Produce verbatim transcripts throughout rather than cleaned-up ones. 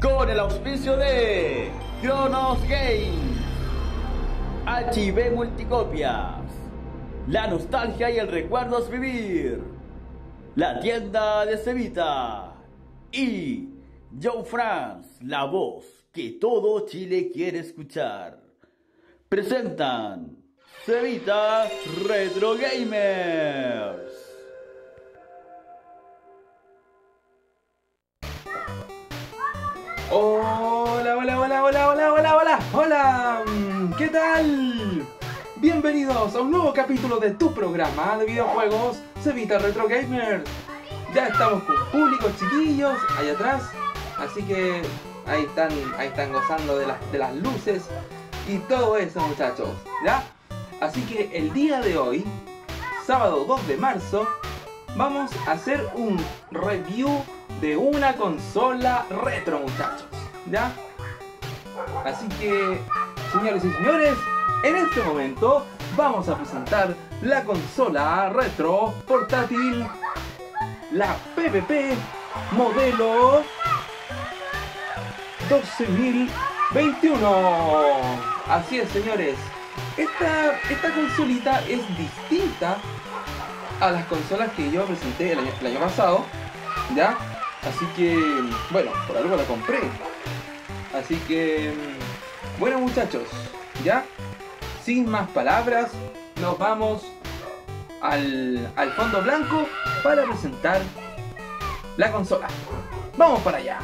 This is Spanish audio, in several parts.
con el auspicio de Cronos Games, H B Multicopias, la nostalgia y el recuerdo es vivir, la tienda de Cevita y Joe France, la voz que todo Chile quiere escuchar. Presentan Cevita Retro Gamers. Hola, hola, hola, hola, hola, hola, hola, hola, ¿qué tal? Bienvenidos a un nuevo capítulo de tu programa de videojuegos Cevita Retro Gamers. Ya estamos con público, chiquillos, ahí atrás, así que ahí están, ahí están gozando de las, de las luces y todo eso, muchachos, ¿ya? Así que el día de hoy, sábado dos de marzo, vamos a hacer un review de una consola retro, muchachos, ¿ya? Así que, señores y señores, en este momento vamos a presentar la consola retro portátil, la P V P modelo doce mil veintiuno. Así es, señores, esta, esta consolita es distinta a las consolas que yo presenté el año, el año pasado, ¿ya? Así que, bueno, por algo la compré. Así que, bueno, muchachos, ya, sin más palabras, nos vamos al, al fondo blanco para presentar la consola. ¡Vamos para allá!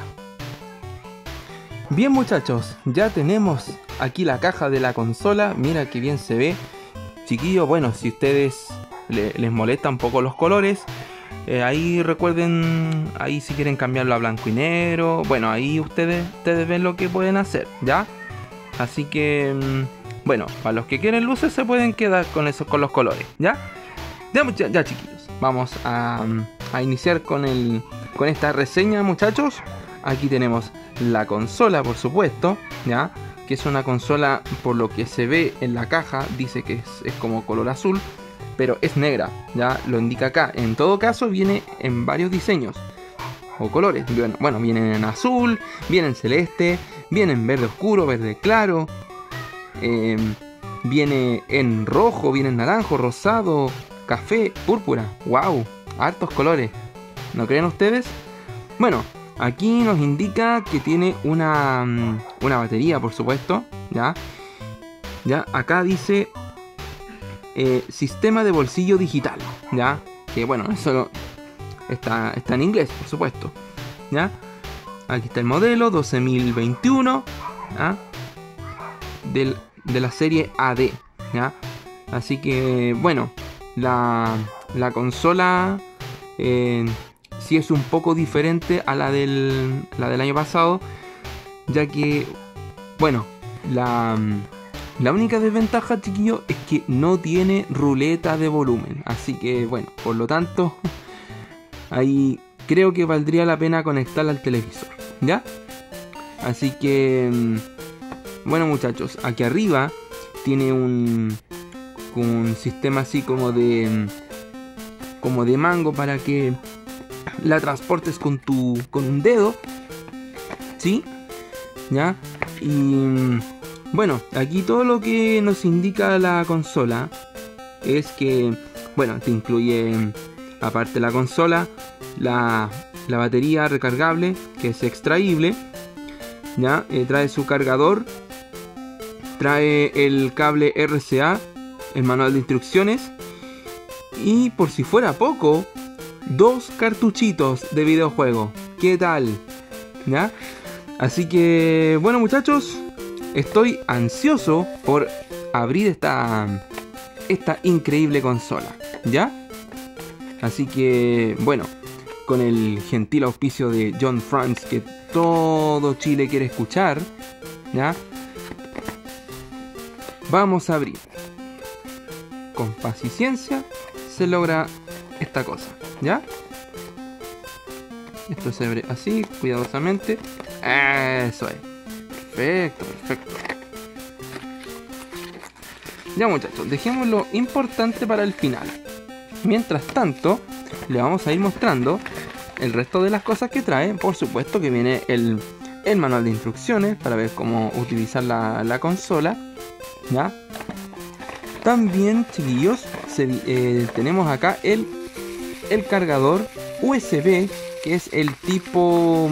Bien, muchachos, ya tenemos aquí la caja de la consola. Mira que bien se ve, chiquillos. Bueno, si ustedes le, les molesta un poco los colores, Eh, ahí recuerden, ahí si quieren cambiarlo a blanco y negro, bueno, ahí ustedes, ustedes ven lo que pueden hacer, ¿ya? Así que, bueno, para los que quieren luces se pueden quedar con eso, con los colores, ¿ya? Ya, ya, ya, chiquillos, vamos a, a iniciar con, el, con esta reseña, muchachos. Aquí tenemos la consola, por supuesto, ¿ya? Que es una consola, por lo que se ve en la caja, dice que es, es como color azul, pero es negra, ya lo indica acá. En todo caso viene en varios diseños o colores. Bueno, bueno, vienen en azul, viene en celeste, viene en verde oscuro, verde claro, eh, viene en rojo, viene en naranjo, rosado, café, púrpura. Wow, hartos colores, ¿no creen ustedes? Bueno, aquí nos indica que tiene una, una batería, por supuesto, ya, ya acá dice Eh, sistema de bolsillo digital, ya, que bueno, eso está, está en inglés, por supuesto, ya. Aquí está el modelo doce mil veintiuno, ¿ya? Del, de la serie A D, ya. Así que bueno, la, la consola eh, sí es un poco diferente a la del, la del año pasado, ya que bueno, la La única desventaja, chiquillos, es que no tiene ruleta de volumen. Así que, bueno, por lo tanto, ahí creo que valdría la pena conectarla al televisor, ¿ya? Así que, bueno, muchachos, aquí arriba tiene un, un sistema así como de, como de mango para que la transportes con tu, con un dedo, ¿sí? ¿Ya? Y bueno, aquí todo lo que nos indica la consola es que, bueno, te incluye, aparte de la consola, la, la batería recargable, que es extraíble, ya, eh, trae su cargador, trae el cable R C A, el manual de instrucciones, y por si fuera poco, dos cartuchitos de videojuego. ¿Qué tal? ¿Ya? Así que, bueno, muchachos, estoy ansioso por abrir esta, esta increíble consola, ¿ya? Así que, bueno, con el gentil auspicio de John France, que todo Chile quiere escuchar, ¿ya? Vamos a abrir. Con paciencia se logra esta cosa, ¿ya? Esto se abre así, cuidadosamente. Eso es. Perfecto, perfecto. Ya, muchachos, dejemos lo importante para el final. Mientras tanto, le vamos a ir mostrando el resto de las cosas que trae. Por supuesto que viene el, el manual de instrucciones para ver cómo utilizar la, la consola, ¿ya? También, chiquillos, se, eh, tenemos acá el, el cargador U S B, que es el tipo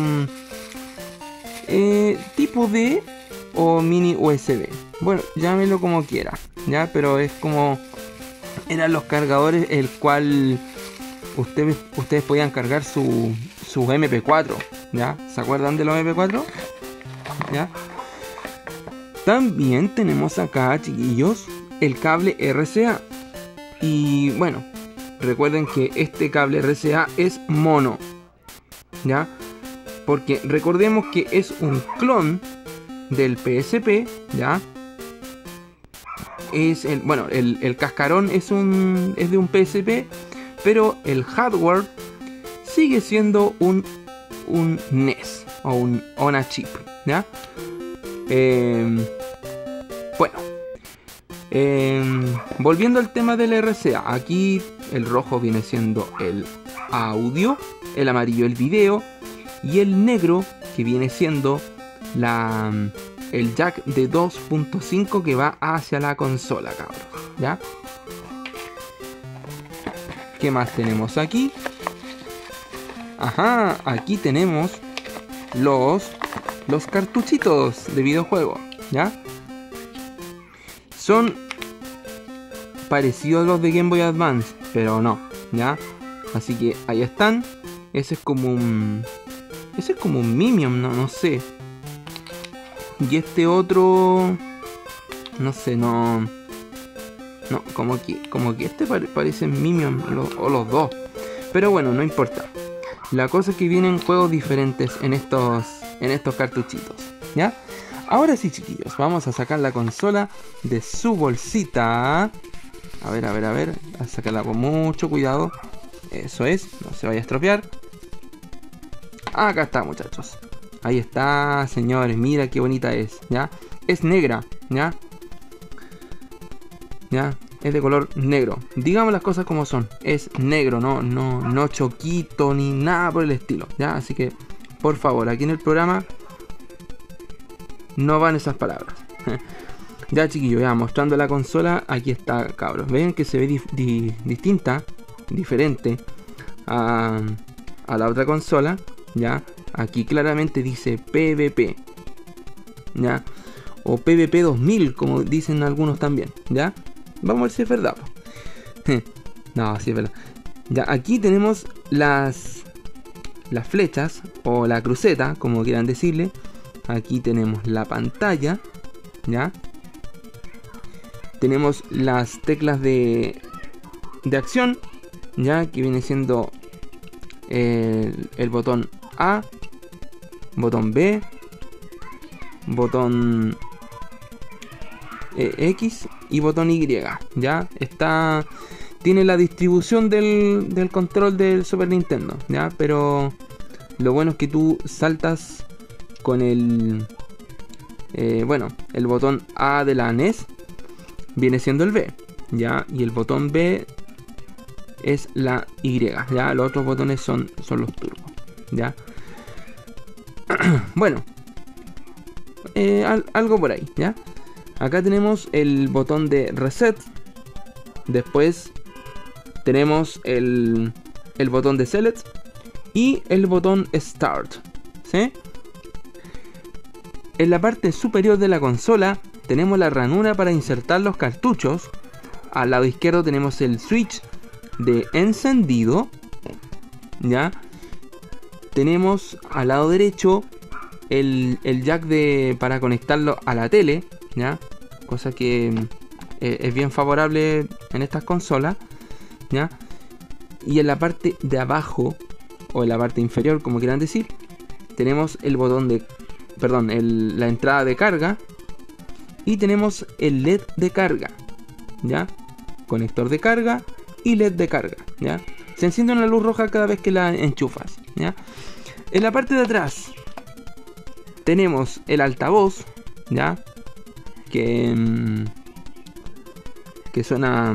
eh, tipo D o mini U S B. Bueno, llámelo como quiera, ya, pero es como eran los cargadores el cual ustedes ustedes podían cargar su su M P cuatro, ya. ¿Se acuerdan de los M P cuatro? Ya. También tenemos acá, chiquillos, el cable R C A. Y bueno, recuerden que este cable R C A es mono, ¿ya? Porque recordemos que es un clon del P S P, ¿ya? Es el, bueno, el, el cascarón es un es de un P S P, pero el hardware sigue siendo un un N E S o un on a chip, ¿ya? Eh, bueno, eh, volviendo al tema del R C A, aquí el rojo viene siendo el audio, el amarillo el video y el negro que viene siendo la el jack de dos punto cinco que va hacia la consola, cabros, ¿ya? ¿Qué más tenemos aquí? Ajá, aquí tenemos los los cartuchitos de videojuego, ¿ya? Son parecidos a los de Game Boy Advance, pero no, ¿ya? Así que ahí están. Ese es como un ese es como un Minion, no, no sé. Y este otro, no sé, no, no, como que, como que este pare, parece Minion lo, o los dos. Pero bueno, no importa. La cosa es que vienen juegos diferentes en estos, en estos cartuchitos, ¿ya? Ahora sí, chiquillos, vamos a sacar la consola de su bolsita. A ver, a ver, a ver, a sacarla con mucho cuidado. Eso es, no se vaya a estropear. Acá está, muchachos. Ahí está, señores, mira qué bonita es, ¿ya? Es negra, ¿ya? ¿Ya? Es de color negro. Digamos las cosas como son. Es negro, no, no, no choquito ni nada por el estilo, ¿ya? Así que, por favor, aquí en el programa no van esas palabras. Ya, chiquillos, ya mostrando la consola. Aquí está, cabros. Ven que se ve di di distinta, diferente a, a la otra consola, ¿ya? Aquí claramente dice P V P, ¿ya? O P V P dos mil, como dicen algunos también, ¿ya? Vamos a ver si es verdad. No, sí es verdad. Ya, aquí tenemos las las flechas o la cruceta, como quieran decirle. Aquí tenemos la pantalla, ¿ya? Tenemos las teclas de de acción, ya, que viene siendo el, el botón A, botón B, botón eh, X y botón Y, ya. Está, tiene la distribución del, del control del Super Nintendo, ya, pero lo bueno es que tú saltas con el eh, bueno, el botón A de la N E S viene siendo el B, ya, y el botón B es la Y, ya. Los otros botones son, son los turbos, ya. Bueno, eh, al, algo por ahí, ya. Acá tenemos el botón de reset. Después tenemos el, el botón de select y el botón start, ¿sí? En la parte superior de la consola tenemos la ranura para insertar los cartuchos. Al lado izquierdo tenemos el switch de encendido, ya. Tenemos al lado derecho el, el jack de, para conectarlo a la tele, ya, cosa que eh, es bien favorable en estas consolas, ya. Y en la parte de abajo o en la parte inferior, como quieran decir, tenemos el botón de, perdón, el, la entrada de carga, y tenemos el L E D de carga, ya, conector de carga y L E D de carga, ya. Se enciende una luz roja cada vez que la enchufas, ya. En la parte de atrás tenemos el altavoz, ya, que que suena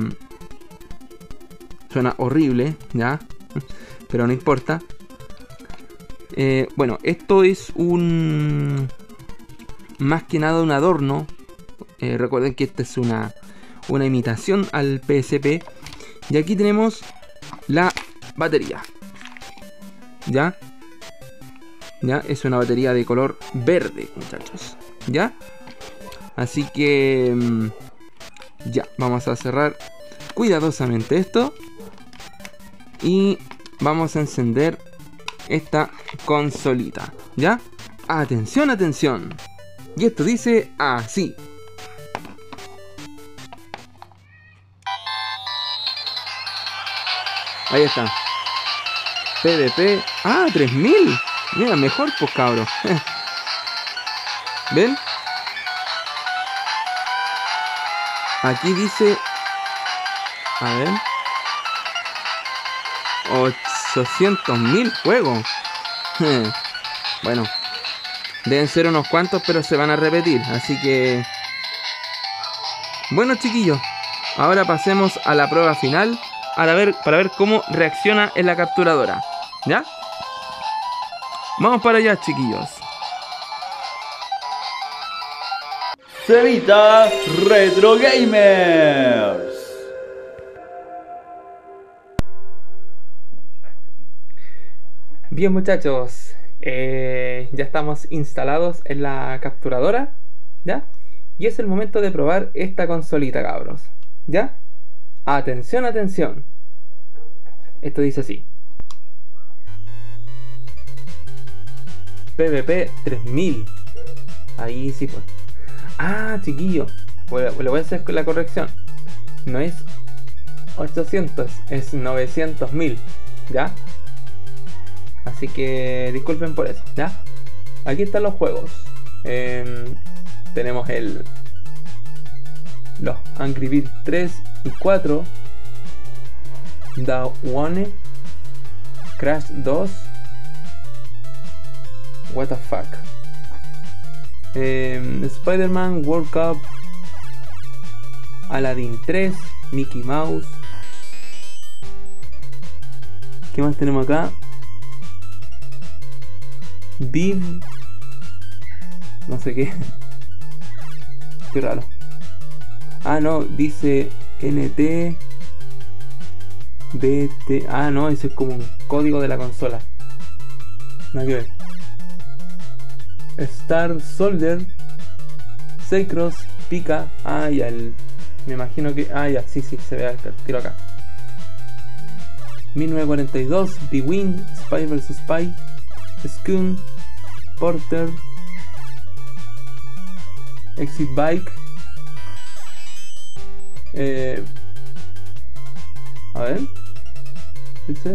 suena horrible, ya, pero no importa. Eh, bueno, esto es un... más que nada un adorno. Eh, recuerden que esta es una, una imitación al P S P. Y aquí tenemos la batería. ¿Ya? ¿Ya? Es una batería de color verde, muchachos. ¿Ya? Así que... Mmm, ya, vamos a cerrar cuidadosamente esto. Y vamos a encender esta consolita. ¿Ya? Atención, atención. Y esto dice así. Ahí está. PvP. Ah, tres mil. Mira, mejor pues cabros. ¿Ven? Aquí dice... A ver... ochocientos mil juegos. Bueno, deben ser unos cuantos, pero se van a repetir. Así que... Bueno, chiquillos, ahora pasemos a la prueba final para ver, para ver cómo reacciona en la capturadora. ¿Ya? Vamos para allá, chiquillos. Cevita Retro Gamers. Bien, muchachos, eh, ya estamos instalados en la capturadora, ¿ya? Y es el momento de probar esta consolita, cabros, ¿ya? Atención, atención. Esto dice así. PvP tres mil. Ahí sí pues. Ah, chiquillo, le voy a hacer la corrección. No es ochocientos, es novecientos mil, ¿ya? Así que disculpen por eso, ¿ya? Aquí están los juegos. Eh, tenemos el... Los Angry Birds tres y cuatro. Da One. Crash dos. What the fuck. Eh, Spider-Man World Cup. Aladdin tres. Mickey Mouse. ¿Qué más tenemos acá? Viv. No sé qué. Qué raro. Ah, no, dice N T B T. Ah, no, ese es como un código de la consola. Nada que ver. Star Soldier. Sacros. Pika. Ah, ya, el... me imagino que... Ah, ya, sí, sí, se ve acá. Tiro acá. mil novecientos cuarenta y dos. B-Wing. Spy versus. Spy. Skun. Porter. Exit Bike. Eh, a ver. Dice.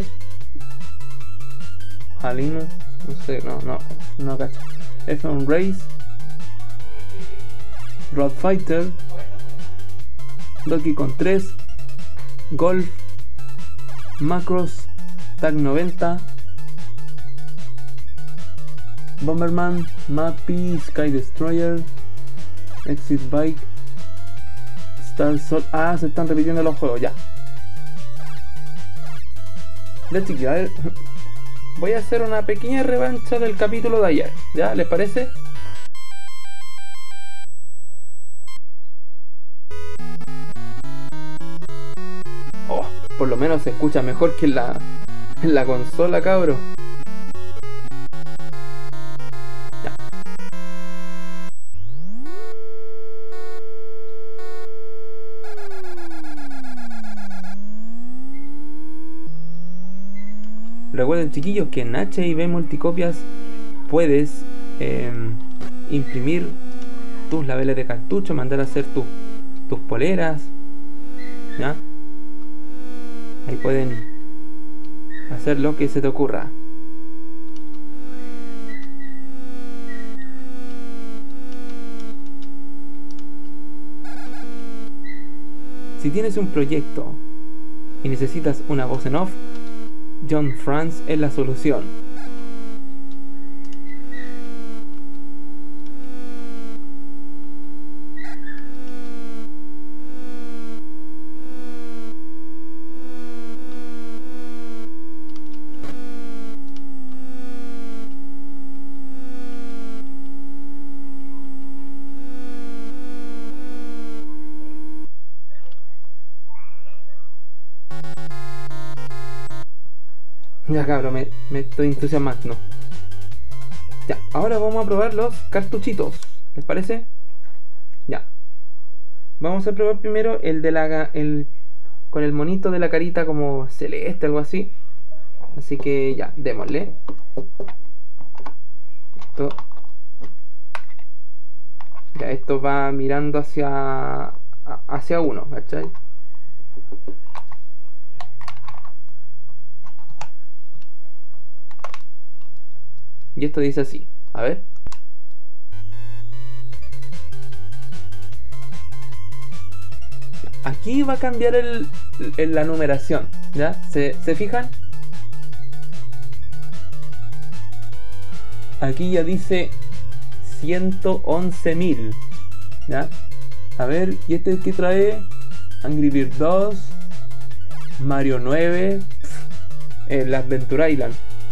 Halino. No sé, no, no, no cacho. F uno Race. Road Fighter. Donkey Kong tres. Golf. Macros. Tag noventa. Bomberman, Mappy, Sky Destroyer, Exit Bike, Star Sol. Ah, se están repitiendo los juegos, ya. Ya, chiquillos, a ver. Voy a hacer una pequeña revancha del capítulo de ayer, ¿ya? ¿Les parece? Oh, por lo menos se escucha mejor que en la, en la consola, cabro. Recuerden, chiquillos, que en H y B Multicopias puedes eh, imprimir tus labeles de cartucho, mandar a hacer tu, tus poleras, ¿ya? Ahí pueden hacer lo que se te ocurra. Si tienes un proyecto y necesitas una voz en off, John Franz es la solución. Ya cabrón, me, me estoy entusiasmando. Ya, ahora vamos a probar los cartuchitos. ¿Les parece? Ya. Vamos a probar primero el de la... El, con el monito de la carita como celeste, algo así. Así que ya, démosle. Esto. Ya, esto va mirando hacia... Hacia uno, ¿cachai? Y esto dice así. A ver. Aquí va a cambiar el, el, la numeración. ¿Ya? ¿Se, ¿Se fijan? Aquí ya dice ciento once mil. ¿Ya? A ver, ¿y este qué trae? Angry Birds dos, Mario nueve, el Adventure Island,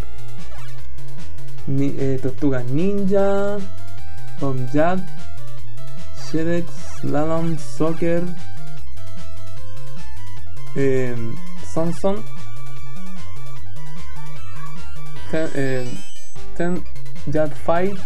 Ni, eh, Tortugas Ninja, Tom Jack, Sherex, Slalom, Soccer, eh, Samson, ten, eh, ten Jet Fight,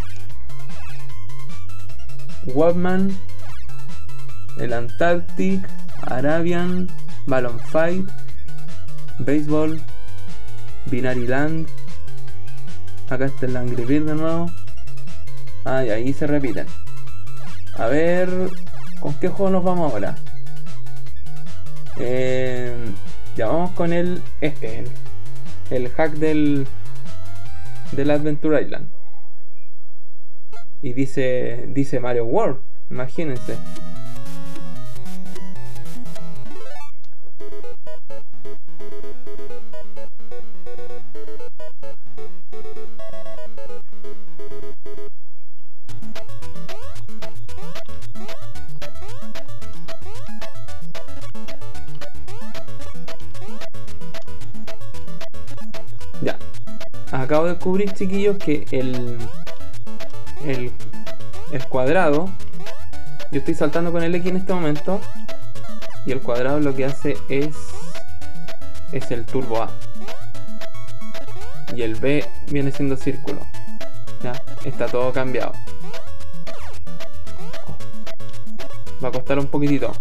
Webman, el Antarctic, Arabian, Balloon Fight, Baseball, Binary Land. Acá está el Angry Bird de nuevo. Ah, y ahí se repiten. A ver, ¿con qué juego nos vamos ahora? Eh, ya vamos con el este, el, el hack del del Adventure Island. Y dice dice Mario World, imagínense. Ya, acabo de descubrir, chiquillos, que el, el el cuadrado, yo estoy saltando con el X en este momento, y el cuadrado lo que hace es es el turbo A, y el B viene siendo círculo. Ya, está todo cambiado. Oh, va a costar un poquitito.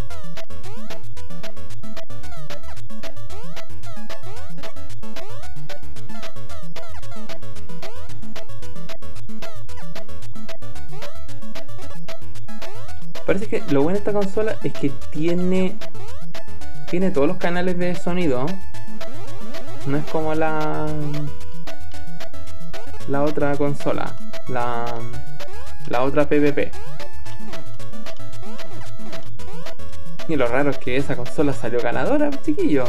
Parece que lo bueno de esta consola es que tiene tiene todos los canales de sonido. No es como la la otra consola, la la otra P V P. Y lo raro es que esa consola salió ganadora, chiquillo.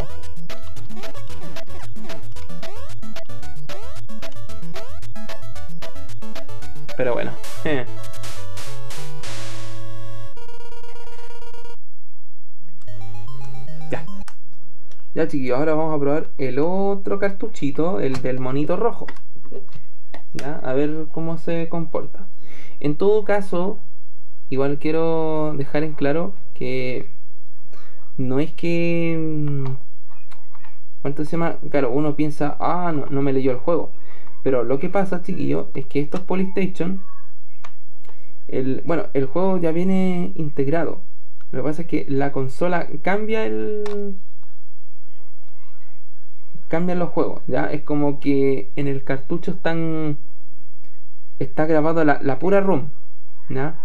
Pero bueno, eh. Ya. Ya, chiquillos, ahora vamos a probar el otro cartuchito, el del monito rojo. Ya, a ver cómo se comporta. En todo caso, igual quiero dejar en claro que no es que... ¿Cuánto se llama? Claro, uno piensa, ah, no, no me leyó el juego. Pero lo que pasa, chiquillos, es que estos Polystation, el, bueno, el juego ya viene integrado. Lo que pasa es que la consola cambia el... cambian los juegos, ¿ya? Es como que en el cartucho están... está grabado la, la pura ROM, ¿ya?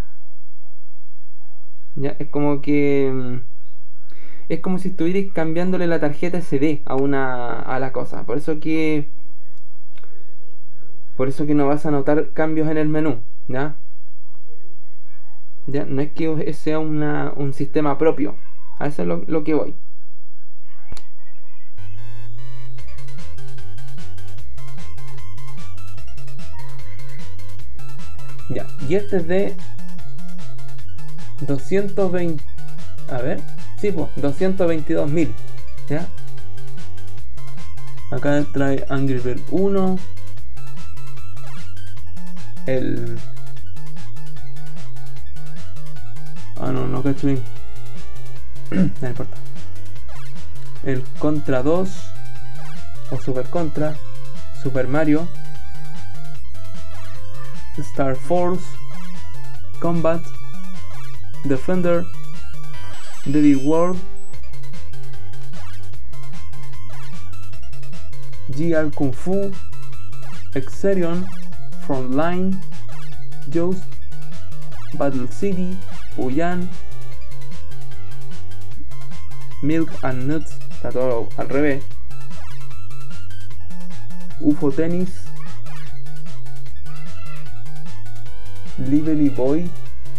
¿Ya? Es como que... es como si estuvierais cambiándole la tarjeta S D a una... a la cosa. Por eso que... por eso que no vas a notar cambios en el menú, ¿ya? ¿Ya? No es que sea una, un sistema propio. A eso es lo, lo que voy. Ya, y este es de doscientos veinte. A ver, sí, pues, doscientos veintidós mil. ¿Ya? Acá trae Angry Birds uno. El... ah, no, no cacho bien. No importa. El Contra dos. o Super Contra, Super Mario, Star Force, Combat, Defender, Devil World, G R Kung Fu, Exerion, Frontline, Joust, Battle City, Puyan, Milk and Nuts, está todo al revés, U F O Tennis, Lively Boy,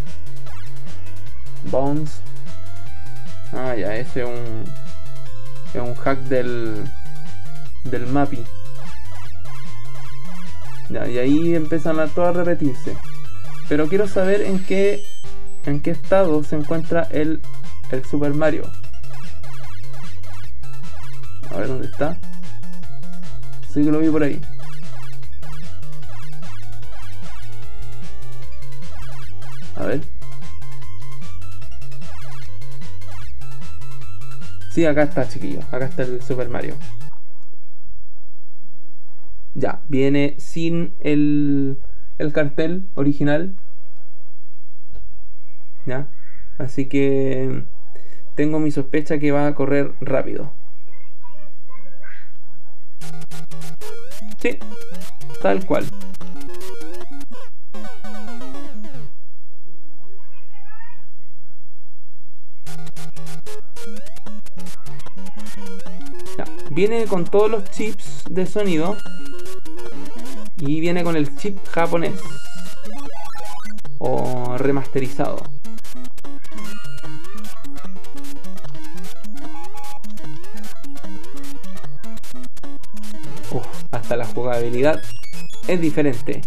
Bones. Ah, ya, ese es un es un hack del del Mappy. Ya, y ahí empiezan a todas a repetirse. Pero quiero saber en qué en qué estado se encuentra el el Super Mario. A ver dónde está. Sí que lo vi por ahí. A ver. Sí, acá está, chiquillos. Acá está el Super Mario. Ya, viene sin el, el cartel original. Ya. Así que tengo mi sospecha que va a correr rápido. Sí, tal cual. Ya, viene con todos los chips de sonido y viene con el chip japonés o remasterizado. Uf, hasta la jugabilidad es diferente.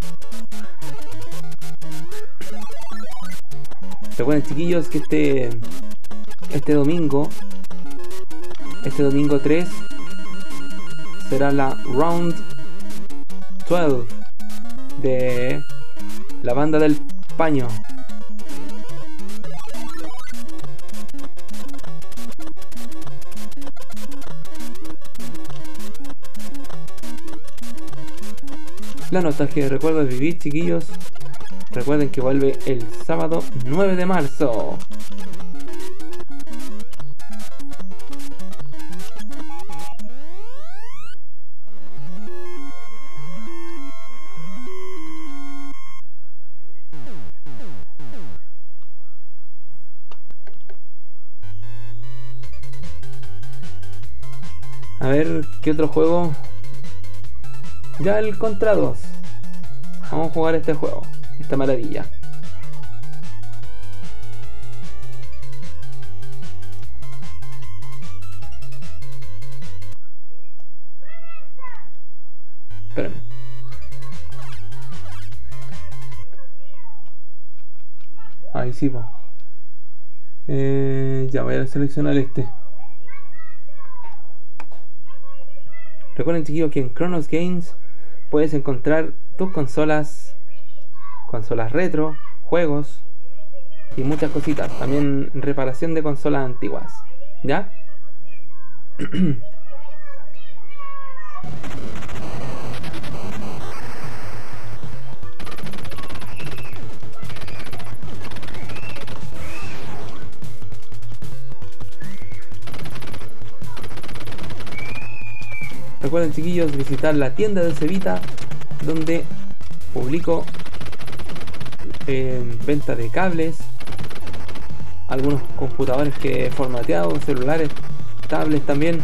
Recuerden, chiquillos, que este este domingo este domingo tres será la Round doce de la banda del paño. La nostalgia de recuerdos de vivir, chiquillos. Recuerden que vuelve el sábado nueve de marzo. A ver, ¿qué otro juego? Ya el Contra dos. Vamos a jugar este juego, esta maravilla. Espérame. Ahí sí, po. Eh, ya voy a seleccionar este. Recuerden, chiquillos, que en Chronos Games puedes encontrar tus consolas, consolas retro, juegos y muchas cositas. También reparación de consolas antiguas. ¿Ya? Recuerden, chiquillos, visitar la tienda de Cevita, donde publico eh, venta de cables, algunos computadores que he formateado, celulares, tablets también.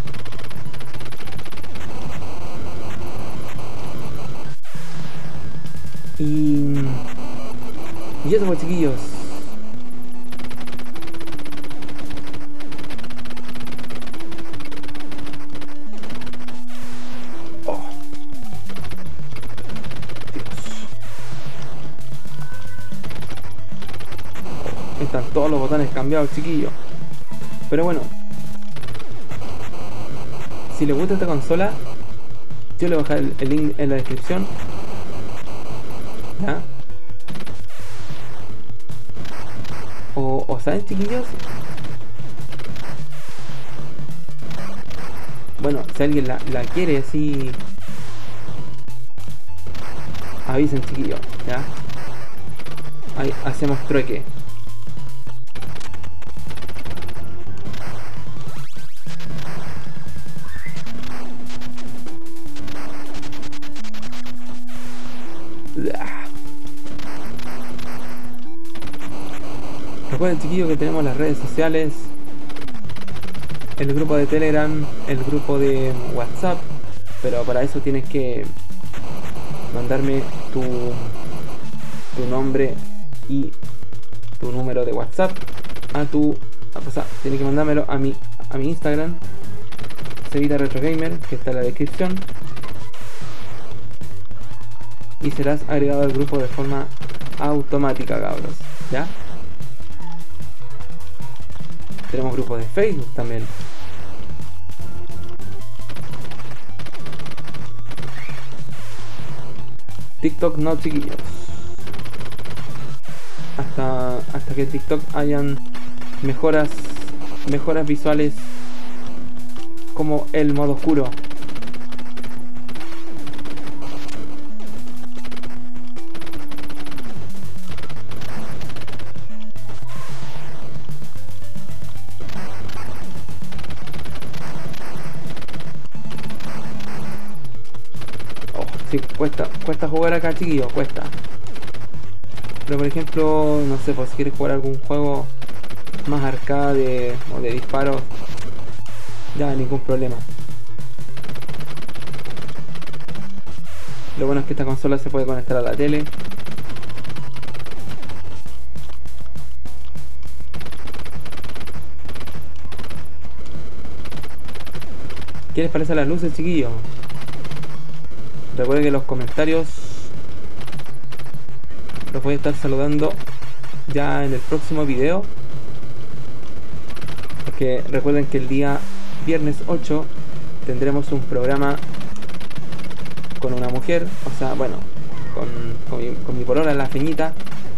Y, y eso, pues, chiquillos. Están todos los botones cambiados, chiquillos. Pero bueno, si les gusta esta consola, yo le voy a dejar el, el link en la descripción. ¿Ya? O, o saben, chiquillos, bueno, si alguien la, la quiere así, avisen, chiquillos, ¿ya? Ahí hacemos trueque. Recuerden, chiquillos, que tenemos las redes sociales, el grupo de Telegram, el grupo de WhatsApp, pero para eso tienes que mandarme tu, tu nombre y tu número de WhatsApp a tu, o sea, tienes que mandármelo a mi, a mi Instagram, Cevita Retro Gamer, que está en la descripción, y serás agregado al grupo de forma automática, cabros, ¿ya? Tenemos grupos de Facebook también. TikTok no, chiquillos. Hasta, hasta que en TikTok hayan mejoras, mejoras visuales como el modo oscuro. Cuesta, cuesta jugar acá, chiquillos, cuesta. Pero por ejemplo, no sé, pues si quieres jugar algún juego más arcade o de disparos, ya ningún problema. Lo bueno es que esta consola se puede conectar a la tele. ¿Qué les parece las luces, chiquillos? Recuerden que los comentarios los voy a estar saludando ya en el próximo video, porque recuerden que el día viernes ocho tendremos un programa con una mujer, o sea, bueno, con, con, mi, con mi polola, la Feñita.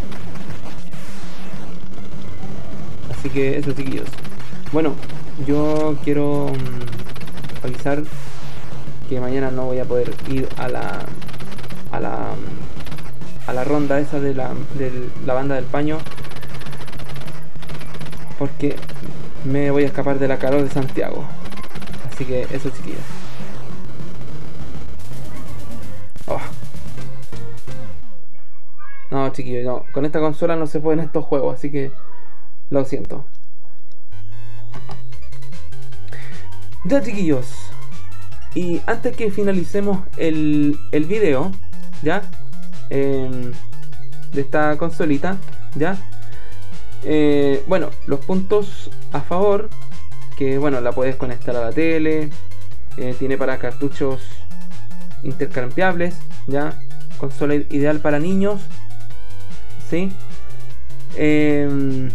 Así que eso, chiquillos. Bueno, yo quiero um, avisar que mañana no voy a poder ir a la a la a la ronda esa de la, de la banda del paño, porque me voy a escapar de la calor de Santiago. Así que eso, chiquillos. Oh. No, chiquillos, no, con esta consola no se pueden estos juegos, así que lo siento. Ya, chiquillos, y antes que finalicemos el, el video, ya, eh, de esta consolita, ya, eh, bueno, los puntos a favor, que bueno, la puedes conectar a la tele, eh, tiene para cartuchos intercambiables, ya, consola ideal para niños, ¿sí? Eh,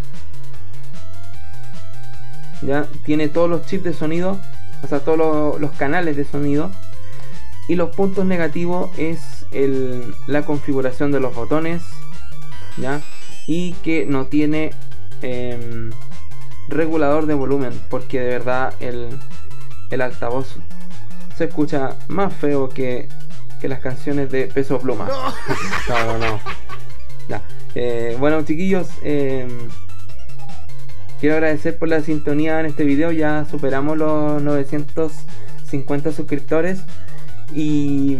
ya, tiene todos los chips de sonido, o sea, todos los, los canales de sonido. Y los puntos negativos es el, la configuración de los botones, ya, y que no tiene eh, regulador de volumen, porque de verdad el, el altavoz se escucha más feo que, que las canciones de Peso Pluma. No, no, no. Ya. Eh, bueno, chiquillos, eh, quiero agradecer por la sintonía en este video. Ya superamos los novecientos cincuenta suscriptores. Y,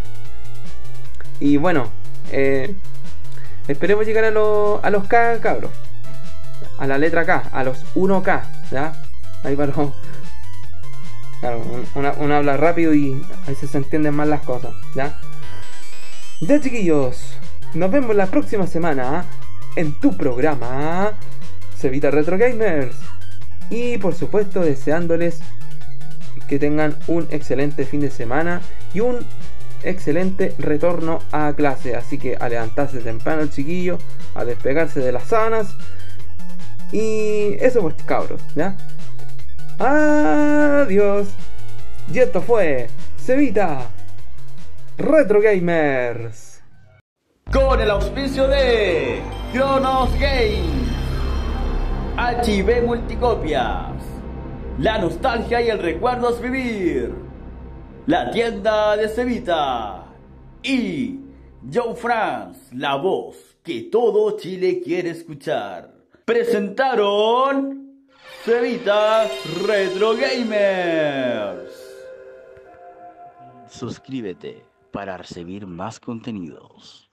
y bueno, eh, esperemos llegar a, lo, a los K, cabros. A la letra K, a los uno K, ¿ya? Ahí para los... Claro, uno, uno habla rápido y a veces se entienden mal las cosas, ¿ya? Ya, chiquillos, nos vemos la próxima semana en tu programa Cevita Retro Gamers. Y por supuesto deseándoles que tengan un excelente fin de semana y un excelente retorno a clase. Así que a levantarse temprano, el chiquillo, a despegarse de las sábanas. Y eso pues, cabros, ¿ya? Adiós. Y esto fue Cevita Retro Gamers, con el auspicio de Cronos Games, H B Multicopias, La nostalgia y el recuerdo es vivir. La tienda de Cevita. Y Joe France, la voz que todo Chile quiere escuchar. Presentaron Cevita Retro Gamers. Suscríbete para recibir más contenidos.